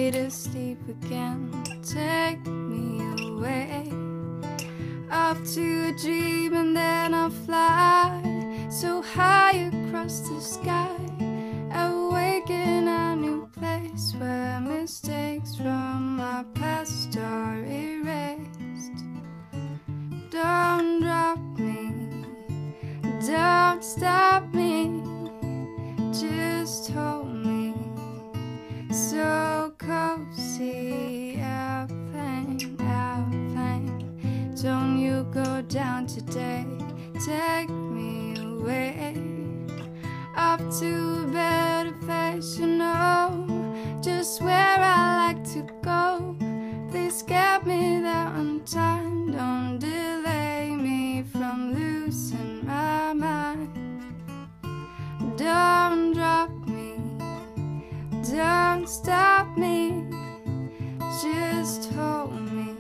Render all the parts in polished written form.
me to sleep again. Take me away, off to a dream, and then I'll fly so high across the sky, awaken a new place where mistakes from my past are erased. Don't drop me, don't stop me, just hold me so cozy. Airplane, airplane, don't you go down today. Take me away, up to a better place, you know, just where I like to go. Please get me there on time, don't delay me from losing my mind. Don't drop me, don't stop me, just hold me.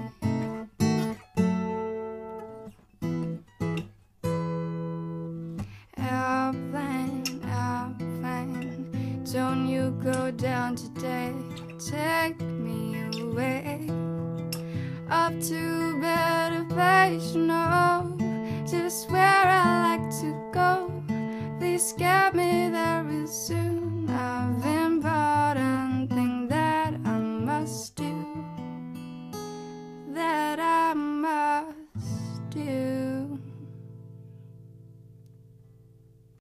Airplane, airplane, don't you go down today. Take me away, up to a better place, you know, just where